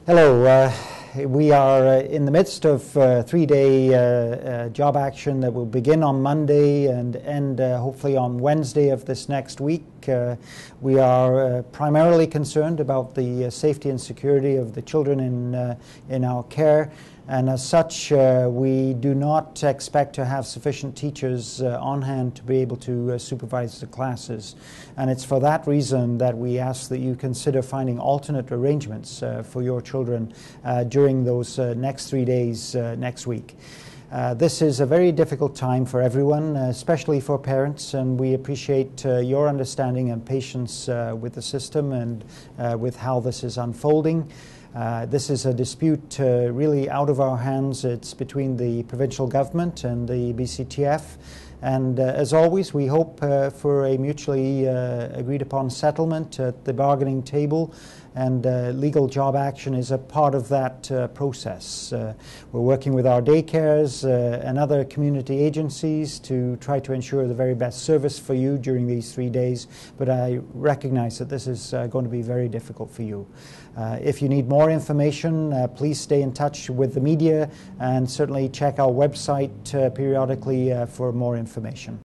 Hello. We are in the midst of a three-day job action that will begin on Monday and end hopefully on Wednesday of this next week. We are primarily concerned about the safety and security of the children in our care, and as such we do not expect to have sufficient teachers on hand to be able to supervise the classes. And it's for that reason that we ask that you consider finding alternate arrangements for your children during those next 3 days next week. This is a very difficult time for everyone, especially for parents, and we appreciate your understanding and patience with the system and with how this is unfolding. This is a dispute really out of our hands. It's between the provincial government and the BCTF. And as always, we hope for a mutually agreed upon settlement at the bargaining table, and legal job action is a part of that process. We're working with our daycares and other community agencies to try to ensure the very best service for you during these 3 days, but I recognize that this is going to be very difficult for you. If you need more information, please stay in touch with the media and certainly check our website periodically for more information.